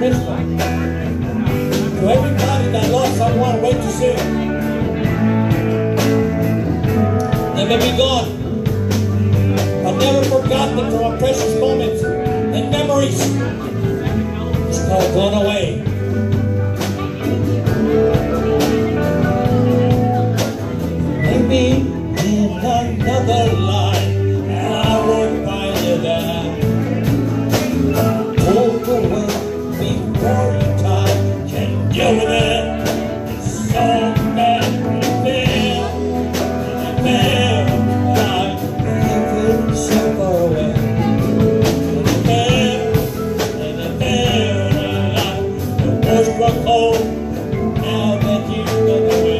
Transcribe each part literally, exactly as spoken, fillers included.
Christmas. To everybody that lost someone, wait to see. They may be gone, but never forgotten from our precious moments and memories. It's called Gone Away. Maybe in another life I will find you there. Walk away before your time can deal with it. It's so bad to feel, and I feel like living so far away. And I feel, and I feel like the worst struck home now that you've gone away.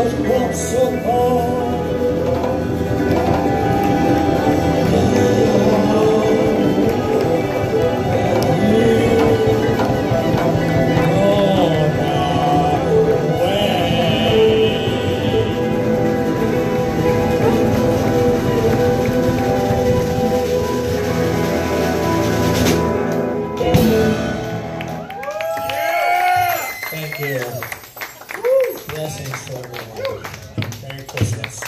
has walked so far. Thank you. Blessings to everyone. Merry Christmas.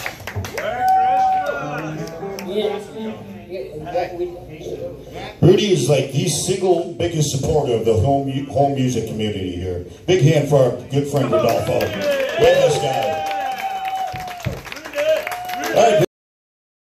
Rudi is like the single biggest supporter of the home home music community here. Big hand for our good friend Rodolfo. Love this guy.